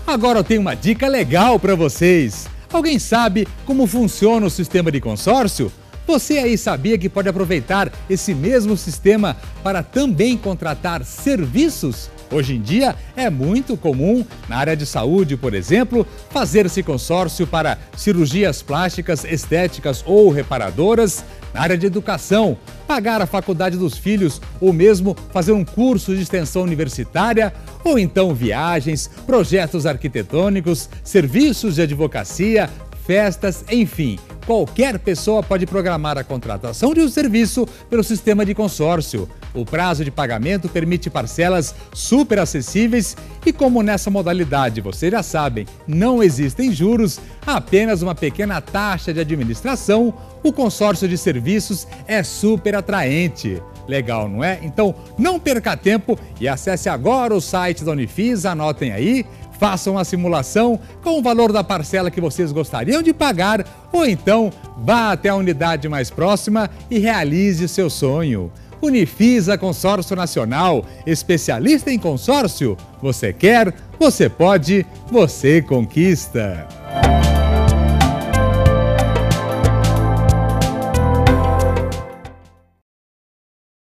Agora eu tenho uma dica legal para vocês. Alguém sabe como funciona o sistema de consórcio? Você aí sabia que pode aproveitar esse mesmo sistema para também contratar serviços? Hoje em dia é muito comum, na área de saúde, por exemplo, fazer-se consórcio para cirurgias plásticas, estéticas ou reparadoras. Na área de educação, pagar a faculdade dos filhos ou mesmo fazer um curso de extensão universitária, ou então viagens, projetos arquitetônicos, serviços de advocacia, festas, enfim. Qualquer pessoa pode programar a contratação de um serviço pelo sistema de consórcio. O prazo de pagamento permite parcelas super acessíveis e, como nessa modalidade vocês já sabem, não existem juros, apenas uma pequena taxa de administração, o consórcio de serviços é super atraente. Legal, não é? Então não perca tempo e acesse agora o site da Unifisa, anotem aí. Façam a simulação com o valor da parcela que vocês gostariam de pagar ou então vá até a unidade mais próxima e realize o seu sonho. Unifisa Consórcio Nacional, especialista em consórcio. Você quer, você pode, você conquista.